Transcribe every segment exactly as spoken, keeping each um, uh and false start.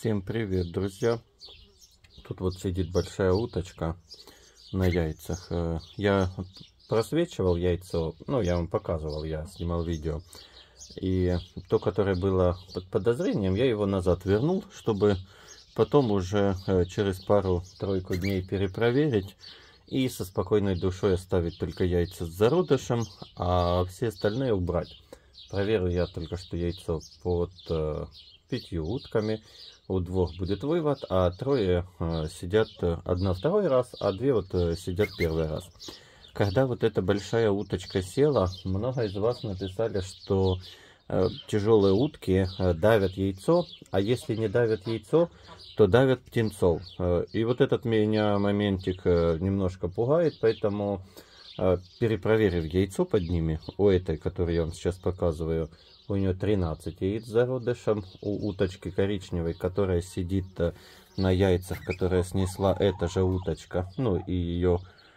Всем привет, друзья! Тут вот сидит большая уточка на яйцах. Я просвечивал яйцо, ну я вам показывал, я снимал видео. И то, которое было под подозрением, я его назад вернул, чтобы потом уже через пару-тройку дней перепроверить и со спокойной душой оставить только яйца с зародышем, а все остальные убрать. Проверил я только что яйцо под э, пятью утками. У двух будет вывод, а трое э, сидят одна второй раз, а две вот э, сидят первый раз. Когда вот эта большая уточка села, много из вас написали, что э, тяжелые утки э, давят яйцо, а если не давят яйцо, то давят птенцов. Э, и вот этот меня моментик э, немножко пугает, поэтому э, перепроверив яйцо под ними, у этой, которую я вам сейчас показываю, у нее тринадцать яиц с зародышем, у уточки коричневой, которая сидит на яйцах, которая снесла эта же уточка, ну и ее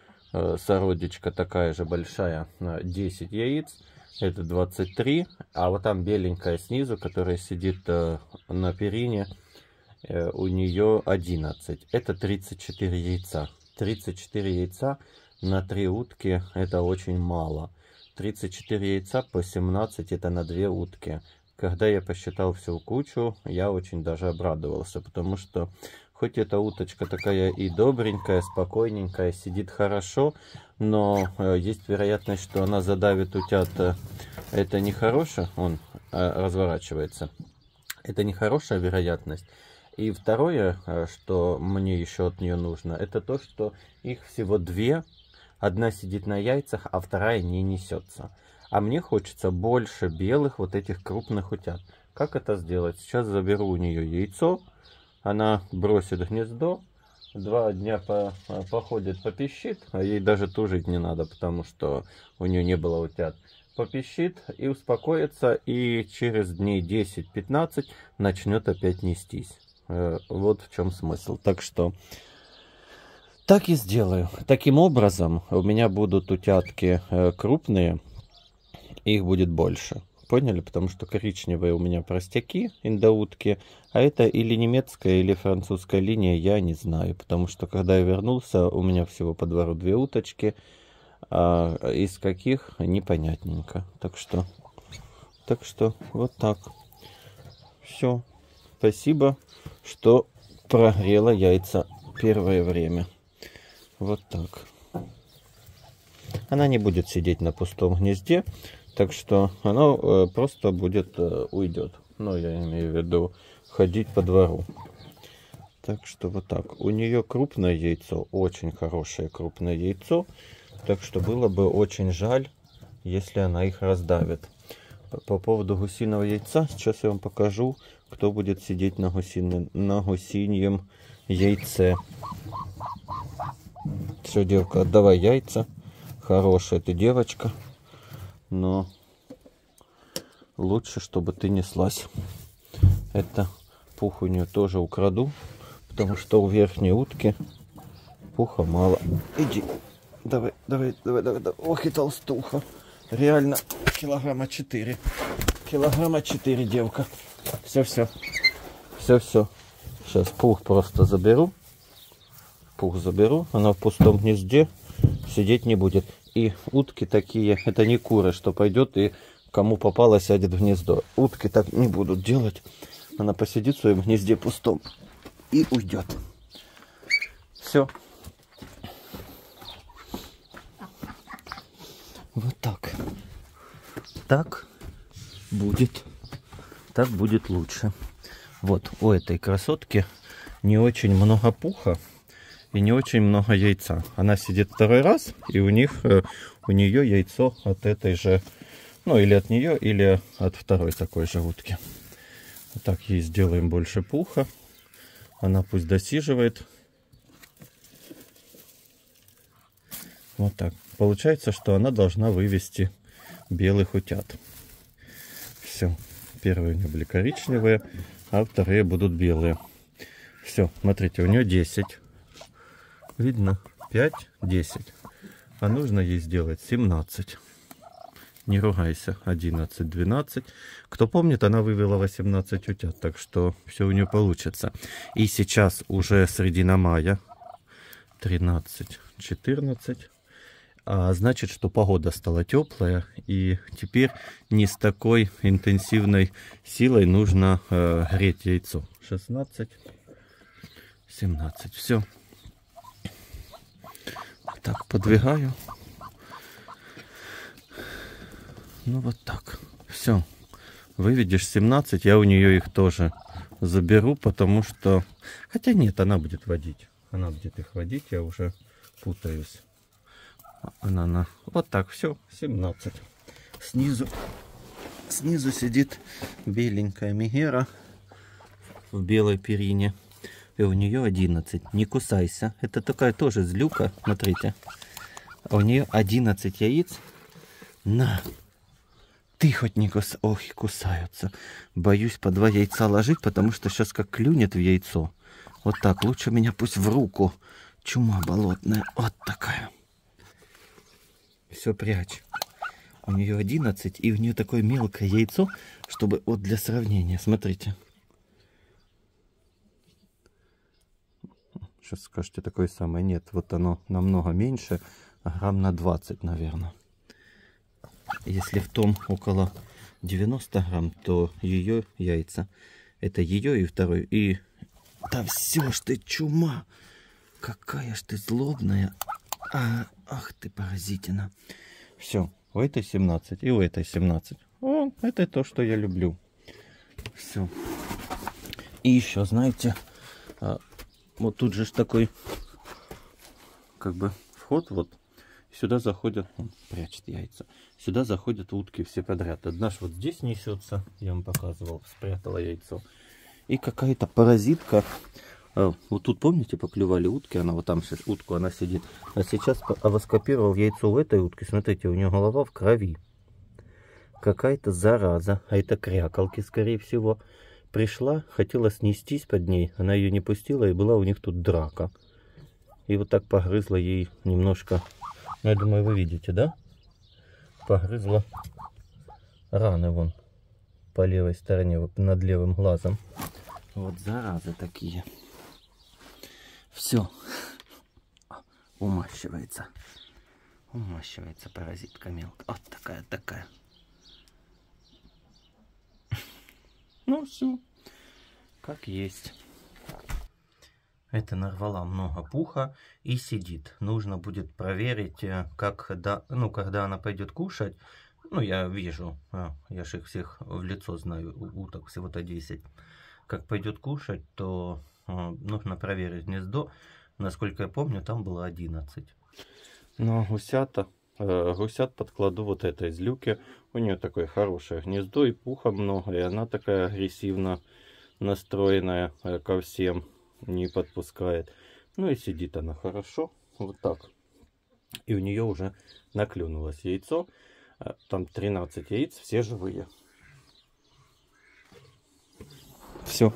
э, сородичка такая же большая, десять яиц, это двадцать три, а вот там беленькая снизу, которая сидит э, на перине, э, у нее одиннадцать, это тридцать четыре яйца. тридцать четыре яйца на три утки это очень мало. тридцать четыре яйца по семнадцать это на две утки. Когда я посчитал всю кучу, я очень даже обрадовался, потому что хоть эта уточка такая и добренькая, спокойненькая, сидит хорошо, но есть вероятность, что она задавит утят. Это нехорошее, он разворачивается. Это нехорошая вероятность. И второе, что мне еще от нее нужно, это то, что их всего две. Одна сидит на яйцах, а вторая не несется. А мне хочется больше белых вот этих крупных утят. Как это сделать? Сейчас заберу у нее яйцо. Она бросит гнездо. Два дня по, походит, попищит. А ей даже тужить не надо, потому что у нее не было утят. Попищит и успокоится. И через дней десять-пятнадцать начнет опять нестись. Вот в чем смысл. Так что... Так и сделаю. Таким образом, у меня будут утятки э, крупные, их будет больше. Поняли? Потому что коричневые у меня простяки, индоутки, а это или немецкая, или французская линия, я не знаю. Потому что, когда я вернулся, у меня всего по двору две уточки, а из каких непонятненько. Так что, так что вот так. Все. Спасибо, что прогрела яйца первое время. Вот так. Она не будет сидеть на пустом гнезде, так что она э, просто будет э, уйдет. Ну, я имею в виду ходить по двору. Так что вот так. У нее крупное яйцо, очень хорошее крупное яйцо, так что было бы очень жаль, если она их раздавит. По, по поводу гусиного яйца, сейчас я вам покажу, кто будет сидеть на, гусином, на гусиньем яйце. Все, девка, отдавай яйца. Хорошая ты девочка. Но лучше, чтобы ты неслась. Это пух у нее тоже украду. Потому что у верхней утки пуха мало. Иди. Давай, давай, давай, давай. давай. Ох и толстуха. Реально килограмма четыре. Килограмма четыре, девка. Все, все. Все, все. Сейчас пух просто заберу. Пух заберу, она в пустом гнезде сидеть не будет. И утки такие, это не куры, что пойдет и кому попало сядет в гнездо. Утки так не будут делать. Она посидит в своем гнезде пустом и уйдет. Все. Вот так. Так будет. Так будет лучше. Вот у этой красотки не очень много пуха. И не очень много яйца. Она сидит второй раз, и у них, у нее яйцо от этой же, ну или от нее, или от второй такой же утки. Вот так ей сделаем больше пуха. Она пусть досиживает. Вот так. Получается, что она должна вывести белых утят. Все. Первые у нее были коричневые, а вторые будут белые. Все. Смотрите, у нее десять. Видно? пять, десять. А нужно ей сделать семнадцать. Не ругайся. одиннадцать, двенадцать. Кто помнит, она вывела восемнадцать утят. Так что все у нее получится. И сейчас уже середина мая. тринадцать, четырнадцать. А значит, что погода стала теплая. И теперь не с такой интенсивной силой нужно э, греть яйцо. шестнадцать, семнадцать. Все. Так, подвигаю. Ну вот так. Все. Выведешь семнадцать, я у нее их тоже заберу, потому что... Хотя нет, она будет водить. Она будет их водить, я уже путаюсь. Она на... Вот так, все, семнадцать. Снизу, снизу сидит беленькая мегера в белой перине. И у нее одиннадцать. Не кусайся. Это такая тоже злюка. Смотрите. А у нее одиннадцать яиц. На. Ты хоть не кусай. Ох, кусаются. Боюсь по два яйца ложить, потому что сейчас как клюнет в яйцо. Вот так. Лучше меня пусть в руку. Чума болотная. Вот такая. Все, прячь. У нее одиннадцать. И у нее такое мелкое яйцо, чтобы вот для сравнения. Смотрите. Сейчас скажете, такое самое. Нет, вот оно намного меньше. Грамм на двадцать, наверное. Если в том около девяноста грамм, то ее яйца. Это ее и второй. И... Да все ж ты чума. Какая ж ты злобная. А, ах ты паразитина. Все. У этой семнадцать и у этой семнадцать. О, это то, что я люблю. Все. И еще, знаете... Вот тут же такой, как бы, вход, вот, сюда заходят, он прячет яйца, сюда заходят утки все подряд. Одна ж вот здесь несется, я вам показывал, спрятала яйцо. И какая-то паразитка, вот тут, помните, поклевали утки, она вот там, утку, она сидит. А сейчас авоскопировал яйцо у этой утки, смотрите, у нее голова в крови. Какая-то зараза, а это крякалки, скорее всего. Пришла, хотела снестись под ней, она ее не пустила, и была у них тут драка. И вот так погрызла ей немножко, ну, я думаю, вы видите, да? Погрызла раны вон по левой стороне, вот над левым глазом. Вот заразы такие. Все. Умащивается. Умащивается паразитка мелкая. Вот такая, такая. Ну все, как есть. Это нарвала много пуха и сидит. Нужно будет проверить, как, когда, ну, когда она пойдет кушать. Ну, я вижу, я же их всех в лицо знаю, уток всего-то десять. Как пойдет кушать, то нужно проверить гнездо. Насколько я помню, там было одиннадцать. Но гусята... Гусят подкладу вот этой злюки. У нее такое хорошее гнездо и пуха много. И она такая агрессивно настроенная ко всем. Не подпускает. Ну и сидит она хорошо. Вот так. И у нее уже наклюнулось яйцо. Там тринадцать яиц. Все живые. Все.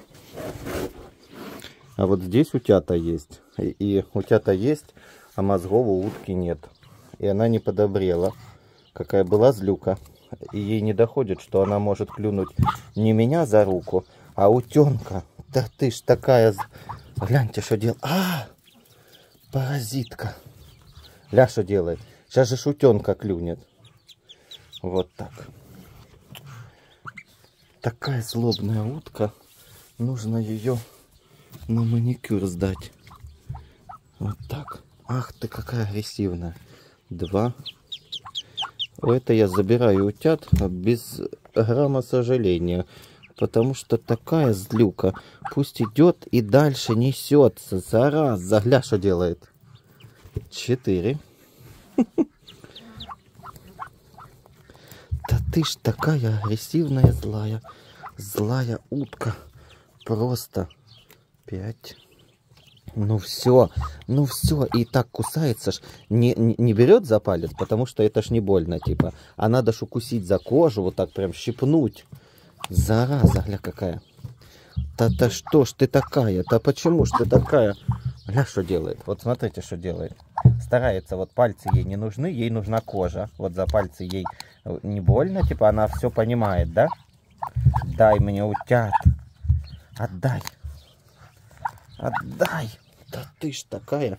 А вот здесь утята есть. И, и утята есть, а мозгов у утки нет. И она не подобрела. Какая была злюка. И ей не доходит, что она может клюнуть не меня за руку, а утенка. Да ты ж такая... Гляньте, что делает. А, паразитка. Ля, что делает. Сейчас же утенка клюнет. Вот так. Такая злобная утка. Нужно ее на маникюр сдать. Вот так. Ах ты, какая агрессивная. Два. Это я забираю утят без грамма сожаления. Потому что такая злюка. Пусть идет и дальше несется. Зараза. Гля, что делает. Четыре. Да ты ж такая агрессивная, злая. Злая утка. Просто. Пять. Ну все, ну все, и так кусается ж, не, не, не берет за палец, потому что это ж не больно, типа. А надо ж укусить за кожу, вот так прям щипнуть. Зараза, гля какая. Да-да что ж ты такая, да почему ж ты такая? Гля, что делает, вот смотрите, что делает. Старается, вот пальцы ей не нужны, ей нужна кожа. Вот за пальцы ей Не больно, типа она все понимает, да? Дай мне, утят. Отдай. Отдай. Да ты ж такая.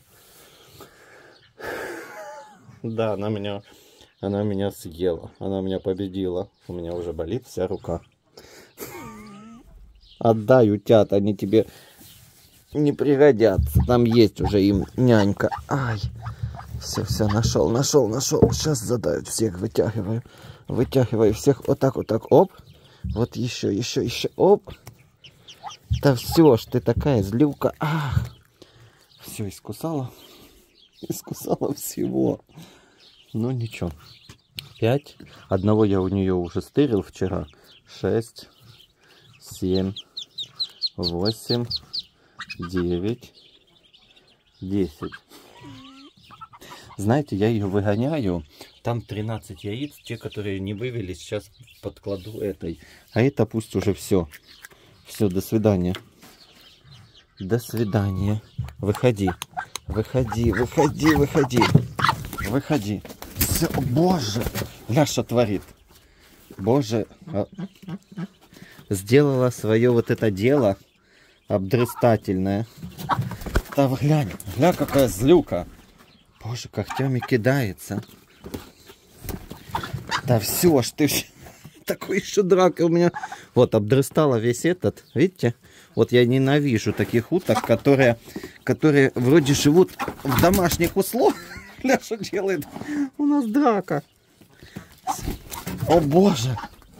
Да, она меня, она меня съела. Она меня победила. У меня уже болит вся рука. Отдай, утят, они тебе не пригодятся. Там есть уже им нянька. Ай. Все, все, нашел, нашел, нашел. Сейчас задают всех, вытягиваю. Вытягиваю всех. Вот так, вот так. Оп. Вот еще, еще, еще. Оп. Да все ж ты такая злюка. Ах. Все, искусала. Искусала всего. Ну ничего. Пять. Одного я у нее уже стырил вчера. Шесть. Семь. Восемь. Девять. Десять. Знаете, я ее выгоняю. Там тринадцать яиц. Те, которые не вывелись, сейчас подкладу этой. А это пусть уже все. Все, до свидания. До свидания. Выходи. Выходи, выходи, выходи. Выходи. Все, боже. Ляша творит. Боже. Сделала свое вот это дело обдрыстательное. Да глянь. Гля, какая злюка. Боже, когтями кидается. Да все ж ты. Такой еще драка у меня. Вот, обдрыстала весь этот. Видите? Вот я ненавижу таких уток, которые, которые вроде живут в домашних условиях. Ляша делает. У нас драка. О боже.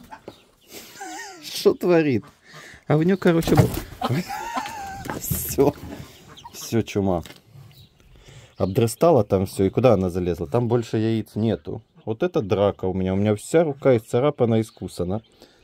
Что творит? А у нее, короче, все. Все, чума. Обдрыстала там все. И куда она залезла? Там больше яиц нету. Вот это драка у меня. У меня вся рука исцарапана, искусана.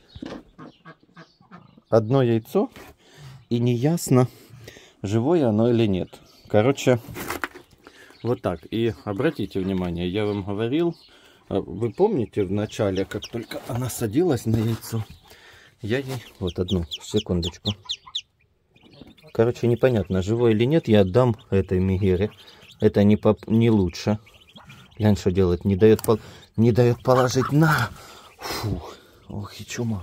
Одно яйцо. И неясно, живое оно или нет. Короче, вот так. И обратите внимание, я вам говорил. Вы помните в начале, как только она садилась на яйцо? Я ей... Вот одну секундочку. Короче, непонятно, живой или нет. Я отдам этой мегере. Это не, поп... не лучше. Глянь, что делает. Не дает, пол... не дает положить на. Фу. Ох, и чума.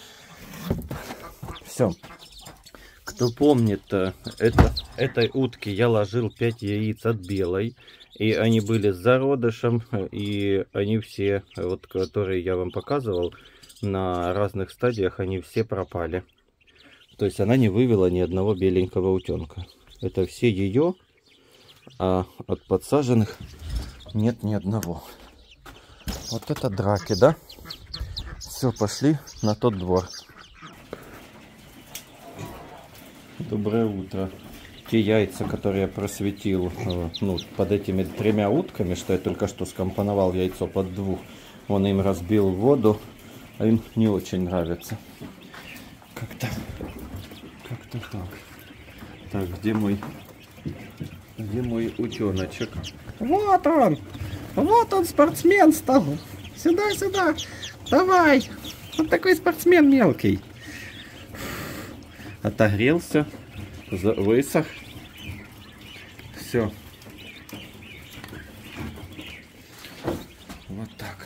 Все. Кто помнит, это, этой утке я ложил пять яиц от белой. И они были с зародышем. И они все, вот, которые я вам показывал, на разных стадиях, они все пропали. То есть она не вывела ни одного беленького утенка. Это все ее, а от подсаженных нет ни одного. Вот это драки, да? Все, пошли на тот двор. Доброе утро. Те яйца, которые я просветил, ну, под этими тремя утками, что я только что скомпоновал яйцо под двух, он им разбил воду, а им не очень нравится. Как-то, как-то так. Так, где мой, где мой утеночек? Вот он! Вот он, спортсмен стал! Сюда, сюда! Давай! Вот такой спортсмен мелкий. Отогрелся, высох. Все. Вот так.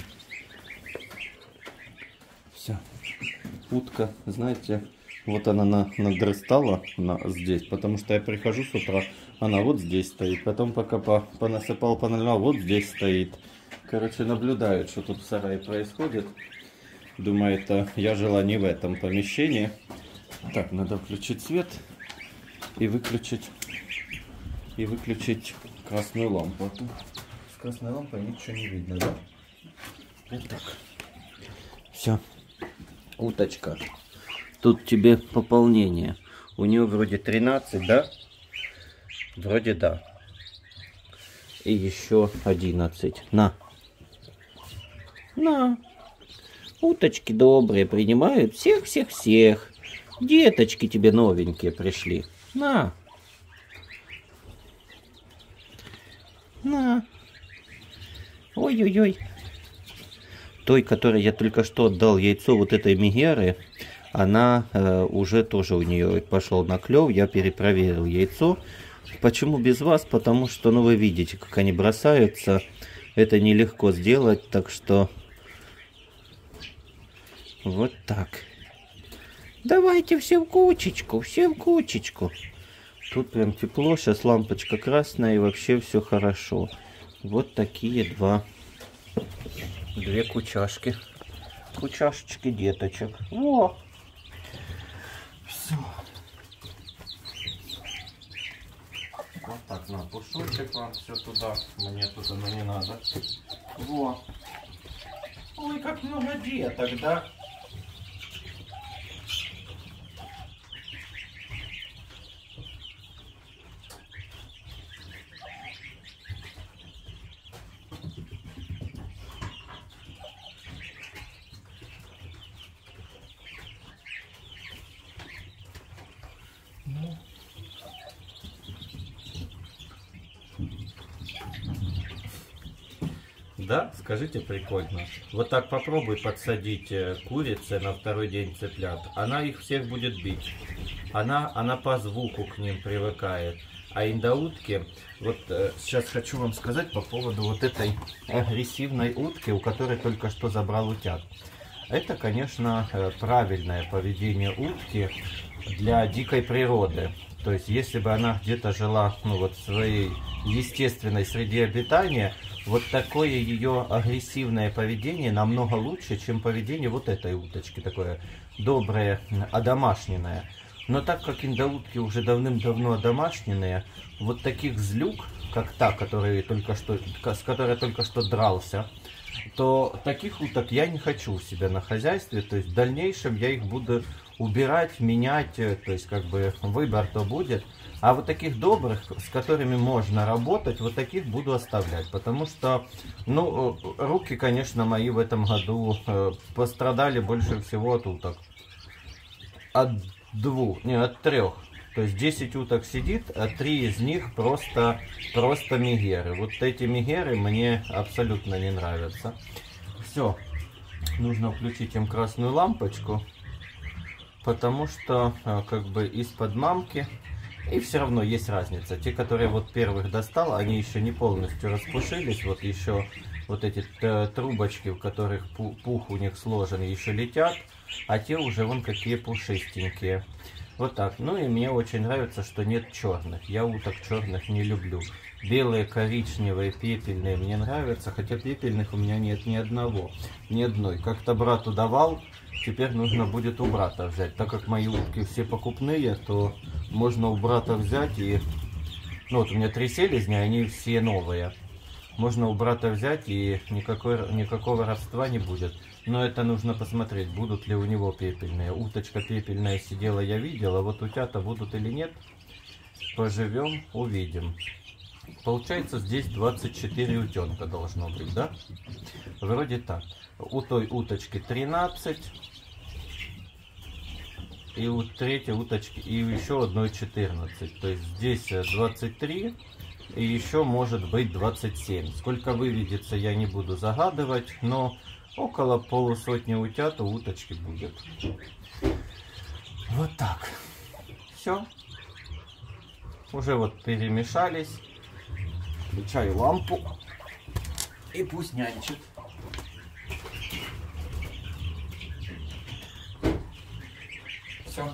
Все. Утка, знаете, вот она на, надрыстала на, здесь, потому что я прихожу с утра, она вот здесь стоит. Потом пока по, понасыпал, поналивал, вот здесь стоит. Короче, наблюдает, что тут в сарае происходит. Думает, я жила не в этом помещении. Так, надо включить свет и выключить и выключить красную лампу. С красной лампой ничего не видно, да? Вот так. Все. Уточка. Тут тебе пополнение. У нее вроде тринадцать, да? Вроде да. И еще одиннадцать. На. На. Уточки добрые принимают всех-всех-всех. Деточки тебе новенькие пришли. На. На. Ой-ой-ой. Той, которой я только что отдал яйцо вот этой мегеры, она э, уже тоже у нее пошел наклев. Я перепроверил яйцо. Почему без вас? Потому что, ну, вы видите, как они бросаются. Это нелегко сделать, так что Вот так. Давайте все в кучечку, все в кучечку. Тут прям тепло, сейчас лампочка красная и вообще все хорошо. Вот такие два, две кучашки. Кучашечки деточек. О! Все. Вот так, на пушочек вам все туда. Мне тут оно не надо. Во. Ой, как много деток, да? Ну. Да, скажите, прикольно. Вот так попробуй подсадить курицы на второй день цыплят. Она их всех будет бить. Она, она по звуку к ним привыкает. А инdoутки, вот э, сейчас хочу вам сказать по поводу вот этой агрессивной утки, у которой только что забрал утят. Это, конечно, правильное поведение утки для дикой природы. То есть, если бы она где-то жила, ну, вот в своей естественной среде обитания, вот такое ее агрессивное поведение намного лучше, чем поведение вот этой уточки, такое доброе, одомашненное. Но так как индоутки уже давным-давно одомашненные, вот таких злюк, как та, который только что, с которой только что дрался, то таких уток я не хочу у себя на хозяйстве. То есть в дальнейшем я их буду убирать, менять, то есть как бы выбор-то будет. А вот таких добрых, с которыми можно работать, вот таких буду оставлять. Потому что, ну, руки, конечно, мои в этом году пострадали больше всего от уток. От двух, не, от трех. То есть десять уток сидит, а три из них просто, просто мегеры. Вот эти мегеры мне абсолютно не нравятся. Все, нужно включить им красную лампочку, потому что как бы из-под мамки, и все равно есть разница. Те, которые вот первых достал, они еще не полностью распушились, вот еще вот эти трубочки, в которых пух у них сложен, еще летят, а те уже вон какие пушистенькие. Вот так. Ну и мне очень нравится, что нет черных. Я уток черных не люблю. Белые, коричневые, пепельные мне нравятся, хотя пепельных у меня нет ни одного, ни одной. Как-то брату давал, теперь нужно будет у брата взять. Так как мои утки все покупные, то можно у брата взять и... Ну вот у меня три селезня, они все новые. Можно у брата взять и никакой, никакого родства не будет. Но это нужно посмотреть, будут ли у него пепельные. Уточка пепельная сидела, я видел, а вот утята будут или нет, поживем, увидим. Получается, здесь двадцать четыре утенка должно быть, да? Вроде так. У той уточки тринадцать. И у третьей уточки, и еще одной четырнадцать. То есть здесь двадцать три. И еще может быть двадцать семь. Сколько выведется, я не буду загадывать, но около полусотни утят у уточки будет. Вот так. Все. Уже вот перемешались. Включаю лампу. И пусть нянчит. Все.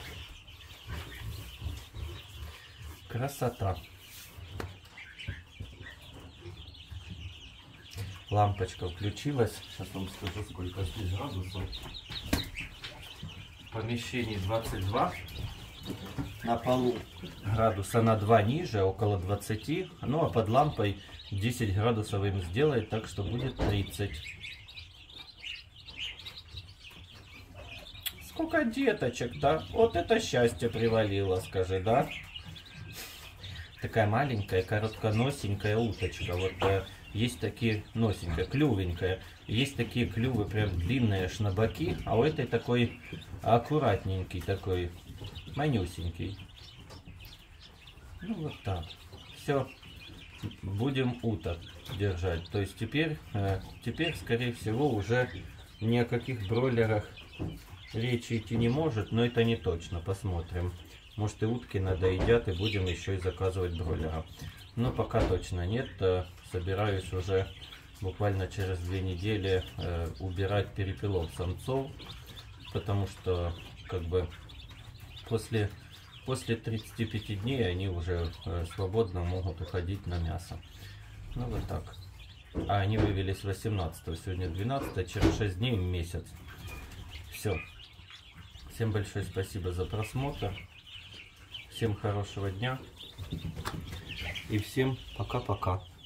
Красота. Лампочка включилась. Сейчас вам скажу, сколько здесь градусов. В помещении двадцать два. На полу градуса на два ниже, около двадцати. Ну а под лампой десять градусов им сделает, так что будет тридцать. Сколько деточек, да? Вот это счастье привалило, скажи, да? Такая маленькая, коротконосенькая уточка. Вот э, есть такие, носенькая, клювенькая. Есть такие клювы прям длинные аж на боки, а у этой такой аккуратненький, такой манюсенький. Ну вот так. Все. Будем уток держать. То есть теперь, э, теперь, скорее всего, уже ни о каких бройлерах речи идти не может, но это не точно. Посмотрим. Может, и утки надоедят, и будем еще и заказывать бройлера. Но пока точно нет. Собираюсь уже буквально через две недели э, убирать перепелов самцов, потому что как бы после, после тридцати пяти дней они уже э, свободно могут уходить на мясо. Ну вот так. А они вывелись восемнадцатого, сегодня двенадцатое, через шесть дней месяц. Все. Всем большое спасибо за просмотр. Всем хорошего дня. И всем пока-пока.